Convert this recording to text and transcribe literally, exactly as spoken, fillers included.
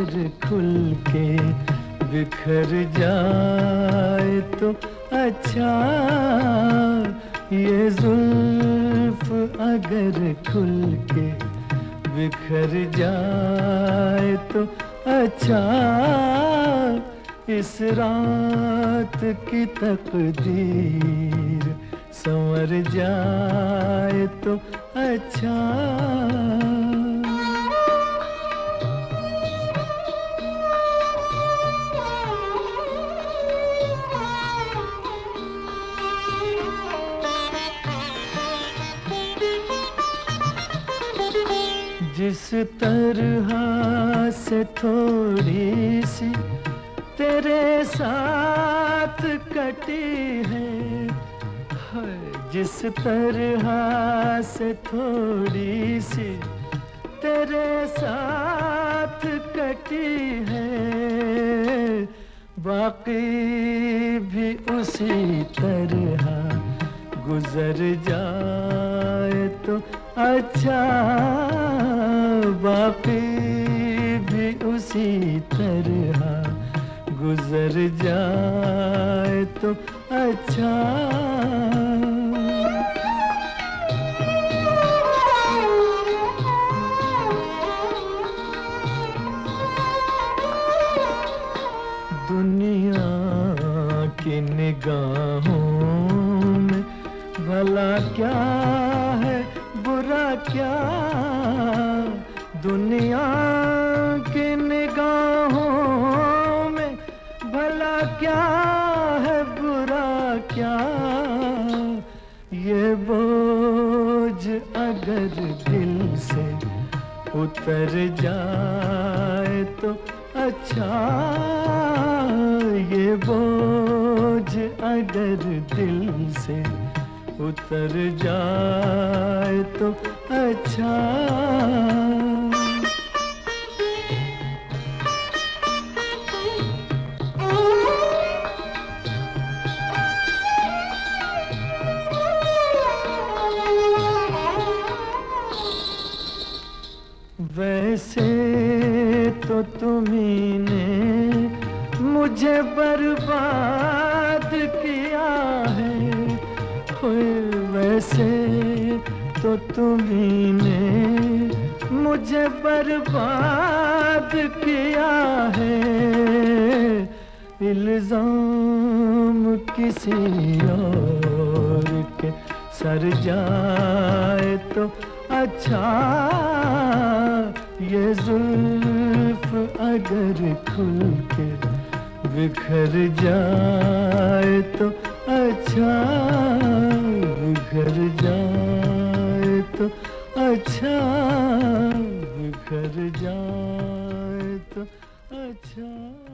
अगर खुल के बिखर जाए तो अच्छा, ये जुल्फ अगर खुल के बिखर जाए तो अच्छा, इस रात की तकदीर संवर जाए तो अच्छा। जिस तरह से थोड़ी सी तेरे साथ कटी है, जिस तरह से थोड़ी सी तेरे साथ कटी है, बाकी भी उसी तरह गुजर जाए तो अच्छा, बाकी भी उसी तरह गुजर जाए तो अच्छा। दुनिया की निगाहों में भला क्या है, बुरा क्या, दुनिया की निगाहों में भला क्या है, बुरा क्या, ये बोझ अगर दिल से उतर जाए तो अच्छा, ये बोझ अगर दिल से उतर जाए तो अच्छा। वैसे तो तुम्ही ने मुझे बर्बाद किया है, वैसे तो तुम्ही ने मुझे बर्बाद किया है, इल्जाम किसी और के सर जाए तो अच्छा, ये जुल्फ अगर खुल के बिखर जाए तो अच्छा, बिखर जाए तो अच्छा, बिखर जाए तो अच्छा।